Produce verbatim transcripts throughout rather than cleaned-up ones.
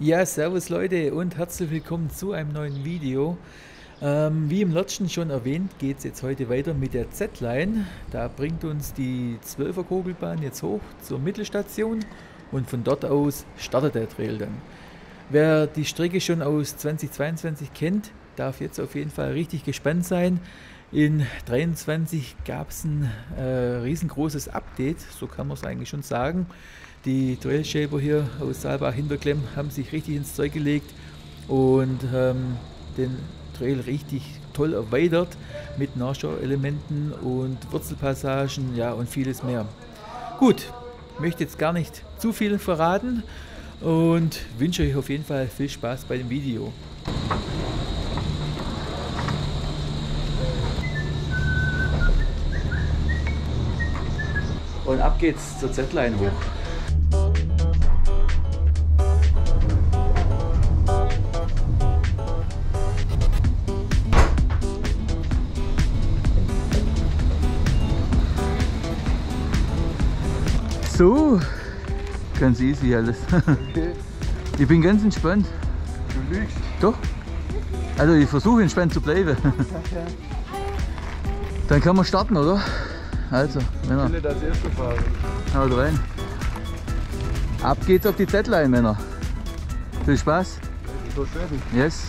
Ja, servus Leute und herzlich willkommen zu einem neuen Video. Ähm, wie im letzten schon erwähnt, geht es jetzt heute weiter mit der Z-Line. Da bringt uns die zwölfer Kugelbahn jetzt hoch zur Mittelstation und von dort aus startet der Trail dann. Wer die Strecke schon aus zweitausendzweiundzwanzig kennt, darf jetzt auf jeden Fall richtig gespannt sein. In dreiundzwanzig gab es ein äh, riesengroßes Update, so kann man es eigentlich schon sagen. Die Trailshaper hier aus Saalbach-Hinterklemm haben sich richtig ins Zeug gelegt und ähm, den Trail richtig toll erweitert mit Nachschauelementen und Wurzelpassagen, ja, und vieles mehr. Gut, möchte jetzt gar nicht zu viel verraten und wünsche euch auf jeden Fall viel Spaß bei dem Video. Und ab geht's zur Z-Line hoch. So, ganz easy alles. Okay. Ich bin ganz entspannt. Du lügst. Doch? Also ich versuche entspannt zu bleiben. Dann kann man starten, oder? Also, Männer. Ich will das erste fahren. Haut rein. Ab geht's auf die Z-Line, Männer. Viel Spaß. So schön. Yes.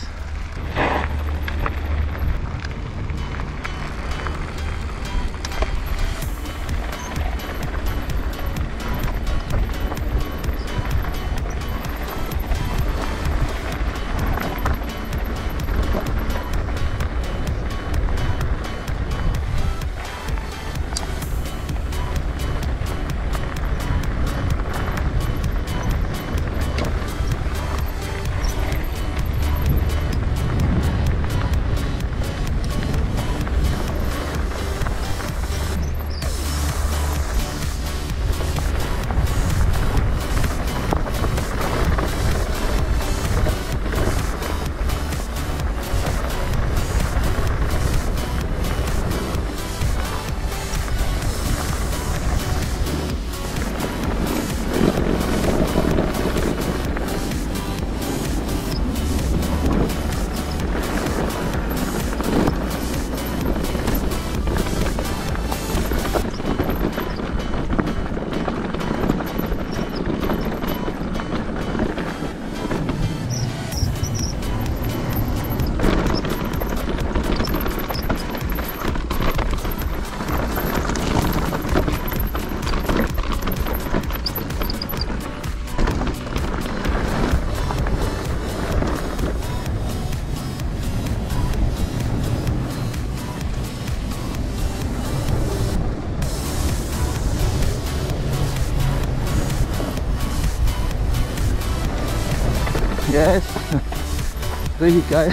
Yes, richtig geil.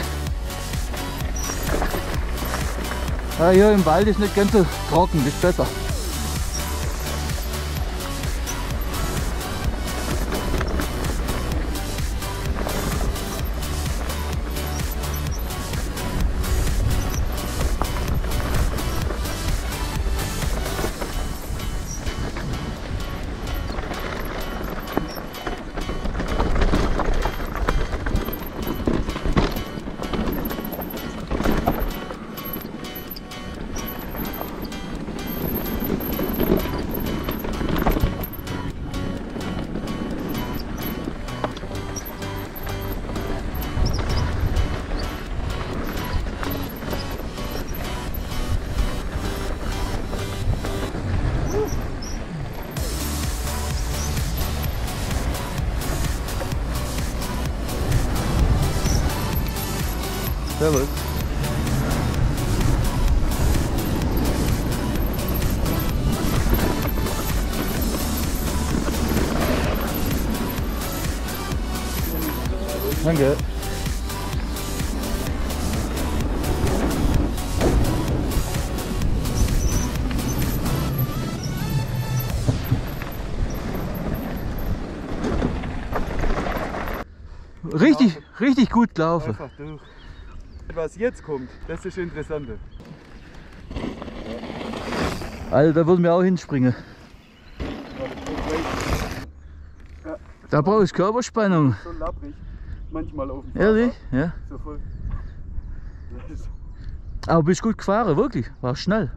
Ja, hier im Wald ist nicht ganz so trocken, ist besser. Servus. Danke. Richtig, richtig gut gelaufen. Einfach durch. Was jetzt kommt, das ist das Interessante. Also da würden wir auch hinspringen. Da brauche ich Körperspannung. So lapprig. manchmal auf dem Ehrlich? Fahrrad. Ja. So voll. Das ist Aber bist gut gefahren, wirklich. War schnell.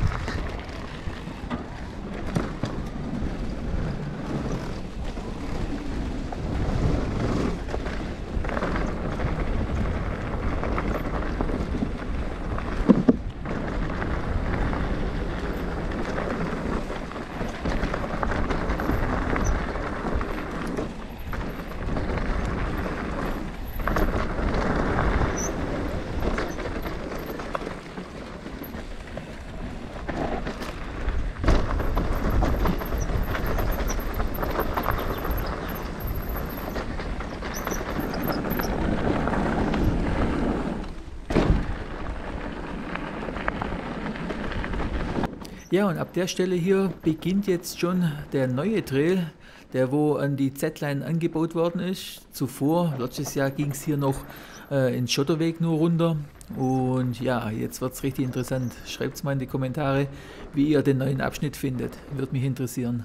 Ja, und ab der Stelle hier beginnt jetzt schon der neue Trail, der wo an die Z-Line angebaut worden ist. Zuvor, letztes Jahr, ging es hier noch äh, in Schotterweg nur runter. Und ja, jetzt wird es richtig interessant. Schreibt es mal in die Kommentare, wie ihr den neuen Abschnitt findet. Würde mich interessieren.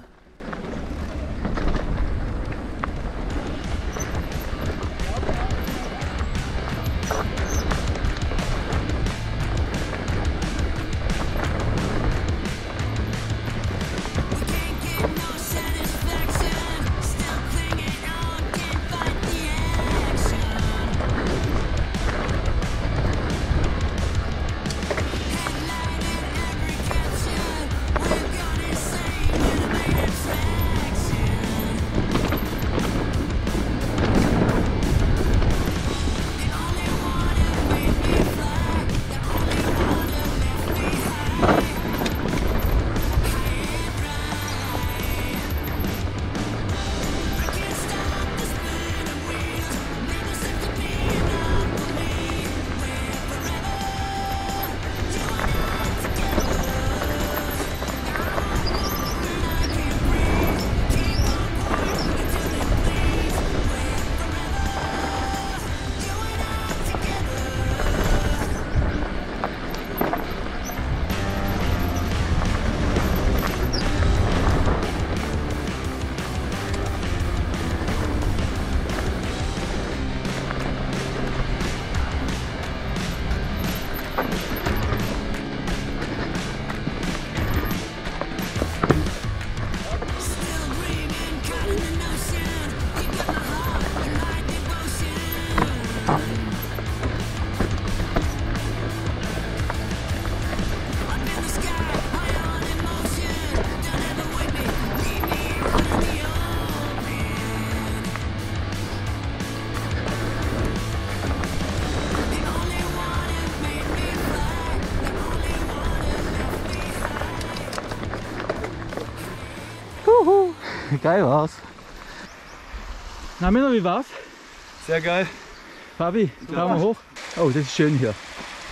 Geil war's. Na Männer, wie war's? sehr geil. Fabi, Daumen hoch. Oh, das ist schön hier.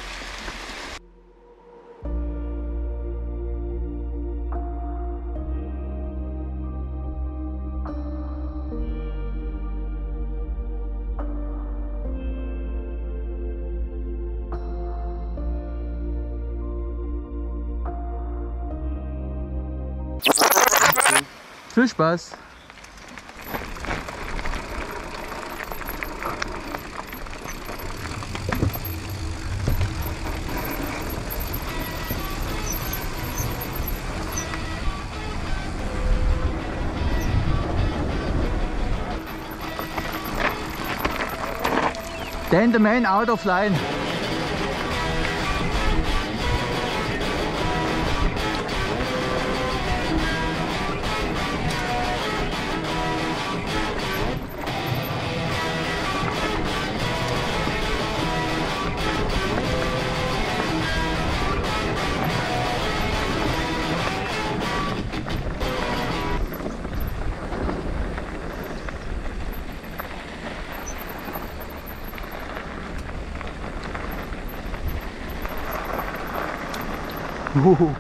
Viel Spaß! Then the man out of line. Uhu.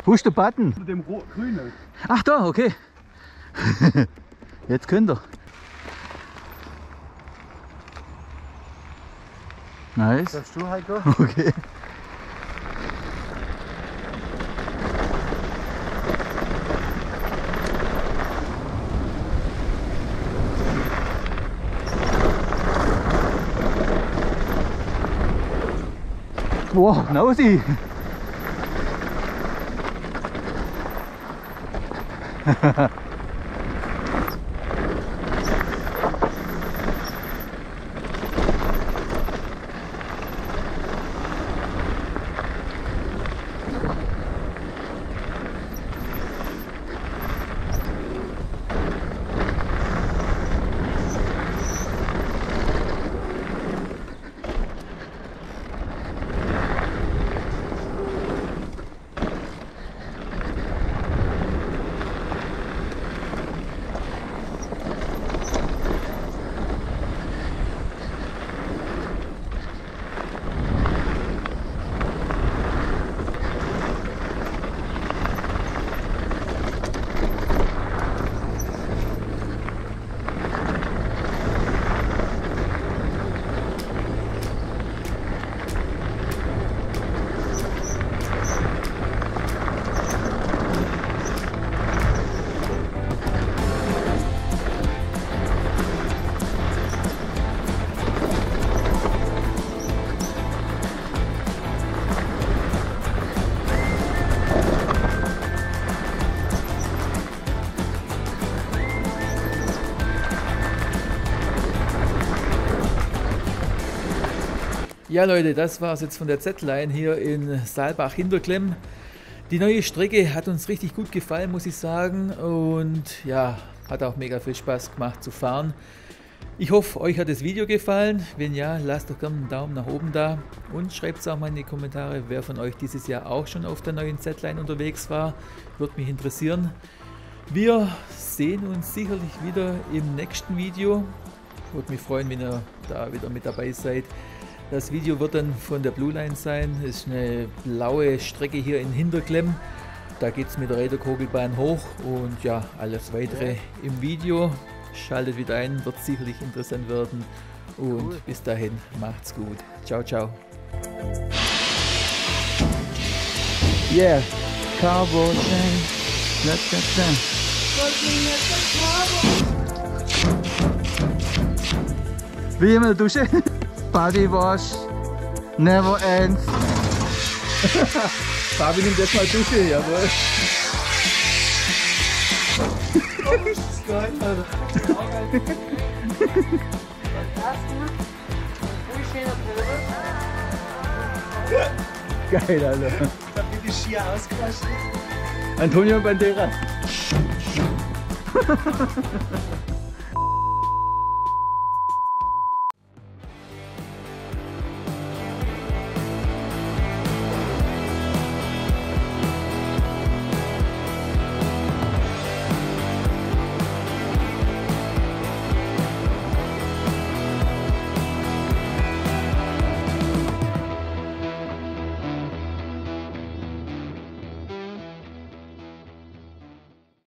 Wo ist der Button? Unter dem Ro grünen. Ach da, okay. Jetzt könnt ihr. Nice. Darfst du, Heiko? Okay. Wow, Nausi! Ja Leute, das war es jetzt von der Z-Line hier in Saalbach-Hinterklemm. Die neue Strecke hat uns richtig gut gefallen, muss ich sagen. Und ja, hat auch mega viel Spaß gemacht zu fahren. Ich hoffe, euch hat das Video gefallen. Wenn ja, lasst doch gerne einen Daumen nach oben da. Und schreibt es auch mal in die Kommentare, wer von euch dieses Jahr auch schon auf der neuen Z-Line unterwegs war. Würde mich interessieren. Wir sehen uns sicherlich wieder im nächsten Video. Würde mich freuen, wenn ihr da wieder mit dabei seid. Das Video wird dann von der Blue Line sein. Das ist eine blaue Strecke hier in Hinterklemm. Da geht es mit der Reiterkogelbahn hoch und ja, alles weitere im Video. Schaltet wieder ein, wird sicherlich interessant werden. Und cool. Bis dahin, macht's gut. Ciao, ciao. Yeah, Carbo Tank. Let's get them. Wie immer Dusche. Body wash. Never ends. Fabi nimmt jetzt mal Dusche, jawohl. Das ist geil, Alter. Geil, Alter. Ich hab mir die Skier ausgewaschen. Antonio Banderas.